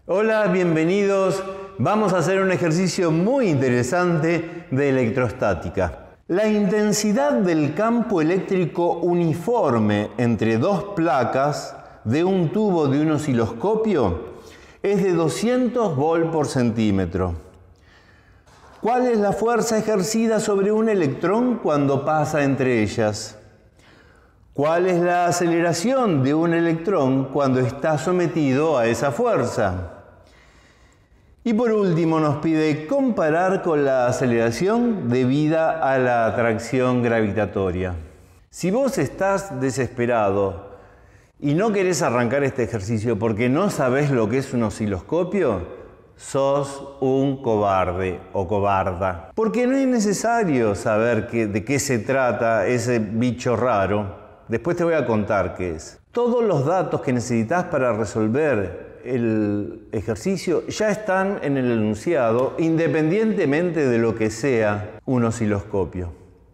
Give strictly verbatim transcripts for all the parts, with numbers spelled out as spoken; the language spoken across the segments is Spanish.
Hola, bienvenidos. Vamos a hacer un ejercicio muy interesante de electrostática. La intensidad del campo eléctrico uniforme entre dos placas de un tubo de un osciloscopio es de doscientos volts por centímetro. ¿Cuál es la fuerza ejercida sobre un electrón cuando pasa entre ellas? ¿Cuál es la aceleración de un electrón cuando está sometido a esa fuerza? Y por último nos pide comparar con la aceleración debida a la atracción gravitatoria. Si vos estás desesperado y no querés arrancar este ejercicio porque no sabés lo que es un osciloscopio, sos un cobarde o cobarda. Porque no es necesario saber que, de qué se trata ese bicho raro. Después te voy a contar qué es. Todos los datos que necesitas para resolver el ejercicio ya están en el enunciado, independientemente de lo que sea un osciloscopio.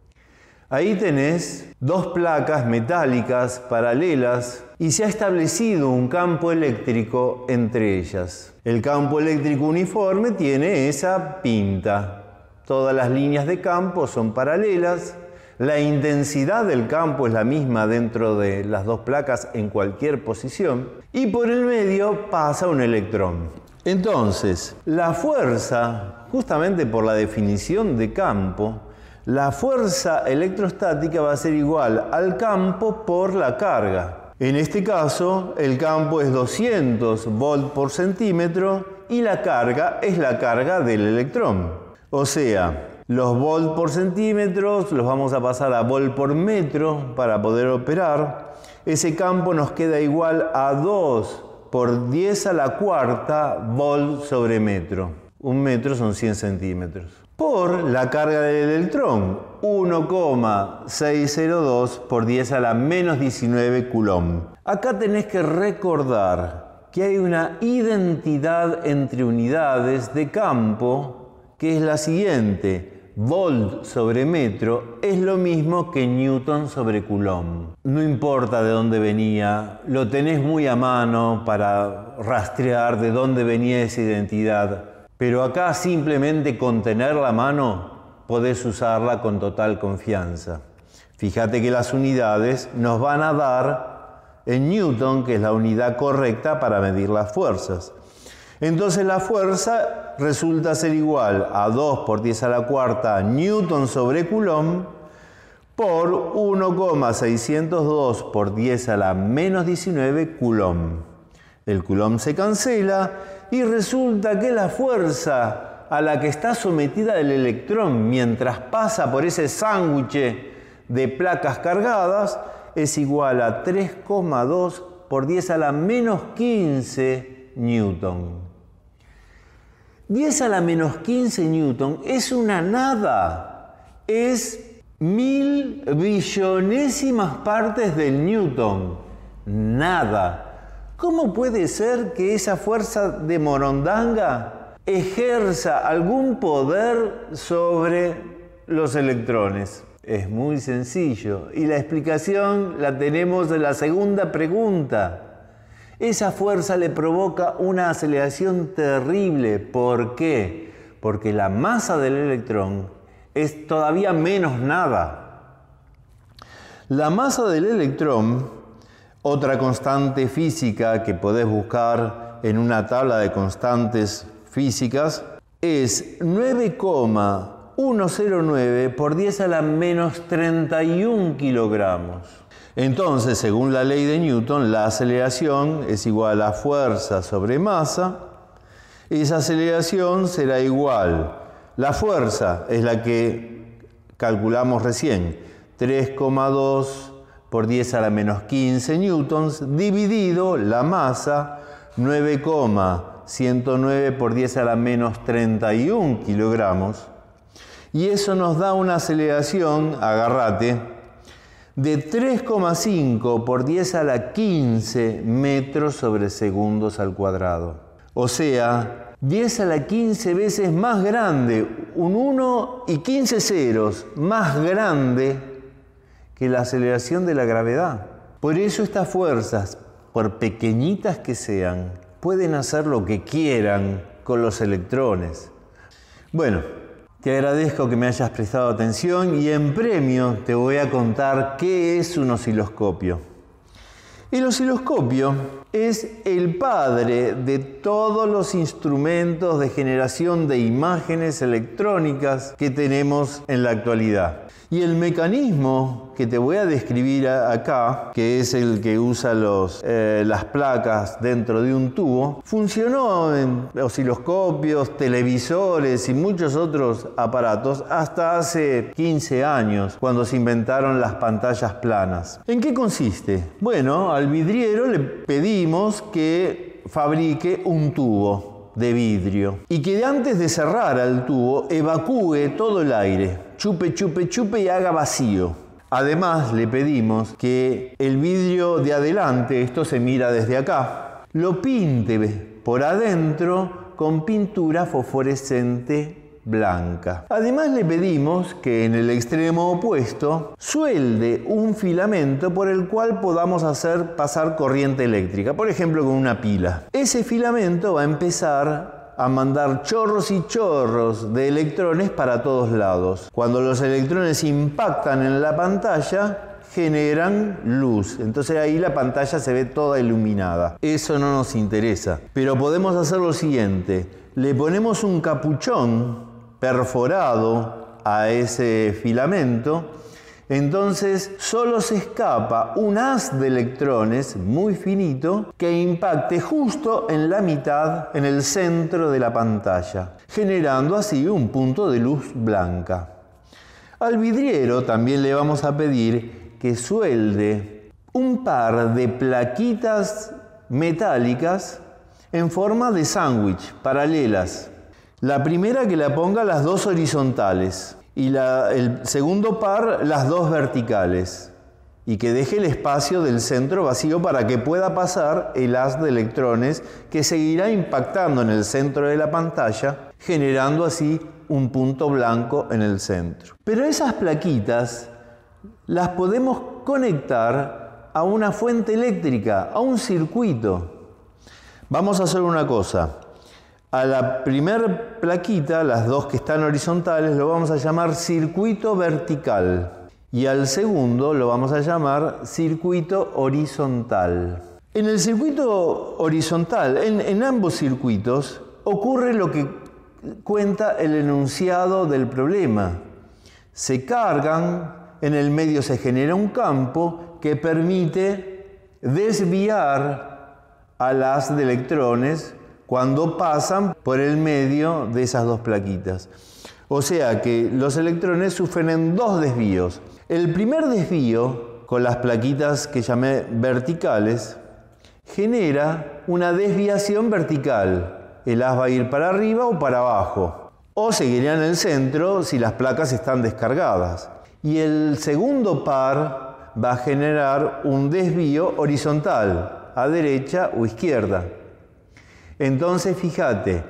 Ahí tenés dos placas metálicas paralelas y se ha establecido un campo eléctrico entre ellas. El campo eléctrico uniforme tiene esa pinta. Todas las líneas de campo son paralelas. La intensidad del campo es la misma dentro de las dos placas en cualquier posición y por el medio pasa un electrón. Entonces, la fuerza, justamente por la definición de campo, la fuerza electrostática va a ser igual al campo por la carga. En este caso, el campo es doscientos volts por centímetro y la carga es la carga del electrón. O sea, los volts por centímetros los vamos a pasar a volt por metro para poder operar. Ese campo nos queda igual a dos por diez a la cuarta volt sobre metro. Un metro son cien centímetros. Por la carga del electrón, uno coma seiscientos dos por diez a la menos diecinueve coulomb. Acá tenés que recordar que hay una identidad entre unidades de campo que es la siguiente. Volt sobre metro es lo mismo que newton sobre coulomb. No importa de dónde venía, lo tenés muy a mano para rastrear de dónde venía esa identidad. Pero acá simplemente con tener la mano podés usarla con total confianza. Fíjate que las unidades nos van a dar en newton, que es la unidad correcta para medir las fuerzas. Entonces la fuerza resulta ser igual a dos por diez a la cuarta newton sobre coulomb por uno coma seiscientos dos por diez a la menos diecinueve coulomb. El coulomb se cancela y resulta que la fuerza a la que está sometida el electrón mientras pasa por ese sándwich de placas cargadas es igual a tres coma dos por diez a la menos quince newton. diez a la menos quince newton es una nada, es mil billonésimas partes del newton, nada. ¿Cómo puede ser que esa fuerza de morondanga ejerza algún poder sobre los electrones? Es muy sencillo y la explicación la tenemos en la segunda pregunta. Esa fuerza le provoca una aceleración terrible. ¿Por qué? Porque la masa del electrón es todavía menos nada. La masa del electrón, otra constante física que podés buscar en una tabla de constantes físicas, es nueve coma ciento nueve por diez a la menos treinta y uno kilogramos. Entonces, según la ley de Newton, la aceleración es igual a fuerza sobre masa. Esa aceleración será igual. La fuerza es la que calculamos recién, tres coma dos por diez a la menos quince newtons, dividido la masa, nueve coma ciento nueve por diez a la menos treinta y uno kilogramos. Y eso nos da una aceleración, agárrate, de tres coma cinco por diez a la quince metros sobre segundos al cuadrado. O sea, diez a la quince veces más grande, un uno y quince ceros más grande que la aceleración de la gravedad. Por eso estas fuerzas, por pequeñitas que sean, pueden hacer lo que quieran con los electrones. Bueno, te agradezco que me hayas prestado atención y en premio te voy a contar qué es un osciloscopio. El osciloscopio es el padre de todos los instrumentos de generación de imágenes electrónicas que tenemos en la actualidad. Y el mecanismo que te voy a describir acá, que es el que usa los, eh, las placas dentro de un tubo, funcionó en osciloscopios, televisores y muchos otros aparatos hasta hace quince años, cuando se inventaron las pantallas planas. ¿En qué consiste? Bueno, al vidriero le pedimos que fabrique un tubo de vidrio y que antes de cerrar el tubo evacúe todo el aire, chupe, chupe, chupe y haga vacío. Además le pedimos que el vidrio de adelante, esto se mira desde acá, lo pinte por adentro con pintura fosforescente blanca. Además le pedimos que en el extremo opuesto suelde un filamento por el cual podamos hacer pasar corriente eléctrica, por ejemplo con una pila. Ese filamento va a empezar a mandar chorros y chorros de electrones para todos lados. Cuando los electrones impactan en la pantalla, generan luz. Entonces ahí la pantalla se ve toda iluminada. Eso no nos interesa. Pero podemos hacer lo siguiente. Le ponemos un capuchón perforado a ese filamento, entonces solo se escapa un haz de electrones muy finito que impacte justo en la mitad, en el centro de la pantalla, generando así un punto de luz blanca. Al vidriero también le vamos a pedir que suelde un par de plaquitas metálicas en forma de sándwich, paralelas. La primera que la ponga las dos horizontales y la, el segundo par las dos verticales y que deje el espacio del centro vacío para que pueda pasar el haz de electrones que seguirá impactando en el centro de la pantalla, generando así un punto blanco en el centro. Pero esas plaquitas las podemos conectar a una fuente eléctrica, a un circuito. Vamos a hacer una cosa. A la primera plaquita, las dos que están horizontales, lo vamos a llamar circuito vertical. Y al segundo lo vamos a llamar circuito horizontal. En el circuito horizontal, en, en ambos circuitos, ocurre lo que cuenta el enunciado del problema. Se cargan, en el medio se genera un campo que permite desviar al haz de electrones cuando pasan por el medio de esas dos plaquitas. O sea que los electrones sufren dos desvíos. El primer desvío, con las plaquitas que llamé verticales, genera una desviación vertical. El haz va a ir para arriba o para abajo, o seguiría en el centro si las placas están descargadas. Y el segundo par va a generar un desvío horizontal, a derecha o izquierda. Entonces, fíjate,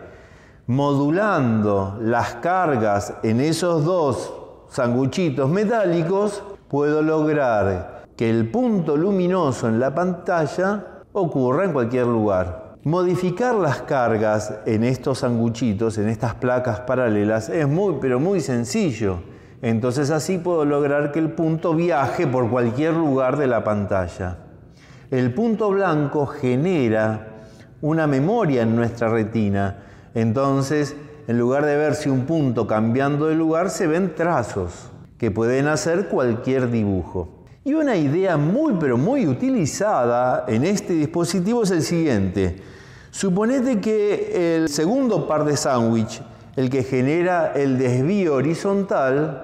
modulando las cargas en esos dos sanguchitos metálicos, puedo lograr que el punto luminoso en la pantalla ocurra en cualquier lugar. Modificar las cargas en estos sanguchitos, en estas placas paralelas, es muy, pero muy sencillo. Entonces así puedo lograr que el punto viaje por cualquier lugar de la pantalla. El punto blanco genera una memoria en nuestra retina. Entonces, en lugar de verse un punto cambiando de lugar, se ven trazos que pueden hacer cualquier dibujo. Y una idea muy pero muy utilizada en este dispositivo es el siguiente. Suponete que el segundo par de sándwich, el que genera el desvío horizontal,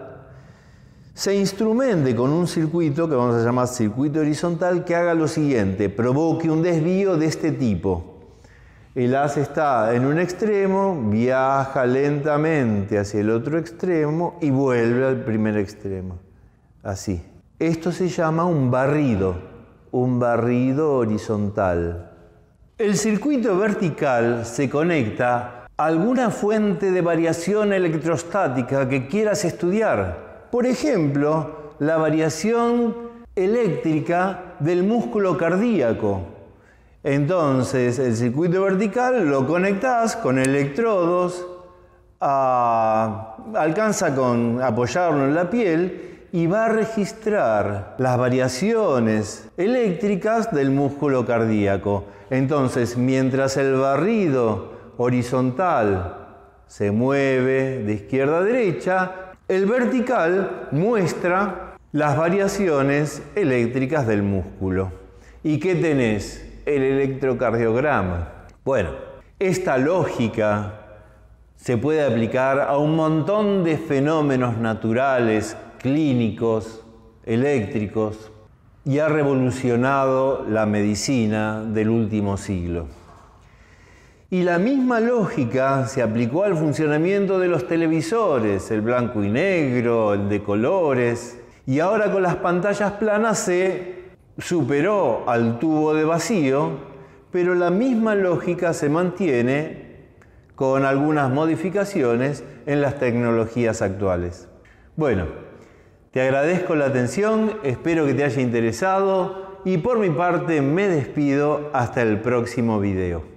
se instrumente con un circuito que vamos a llamar circuito horizontal que haga lo siguiente, provoque un desvío de este tipo. El haz está en un extremo, viaja lentamente hacia el otro extremo y vuelve al primer extremo. Así. Esto se llama un barrido, un barrido horizontal. El circuito vertical se conecta a alguna fuente de variación electrostática que quieras estudiar. Por ejemplo, la variación eléctrica del músculo cardíaco. Entonces el circuito vertical lo conectás con electrodos, a, alcanza con apoyarlo en la piel y va a registrar las variaciones eléctricas del músculo cardíaco. Entonces, mientras el barrido horizontal se mueve de izquierda a derecha, el vertical muestra las variaciones eléctricas del músculo. ¿Y qué tenés? El electrocardiograma. Bueno, esta lógica se puede aplicar a un montón de fenómenos naturales, clínicos, eléctricos, y ha revolucionado la medicina del último siglo. Y la misma lógica se aplicó al funcionamiento de los televisores, el blanco y negro, el de colores, y ahora con las pantallas planas se superó al tubo de vacío, pero la misma lógica se mantiene con algunas modificaciones en las tecnologías actuales. Bueno, te agradezco la atención, espero que te haya interesado y por mi parte me despido hasta el próximo video.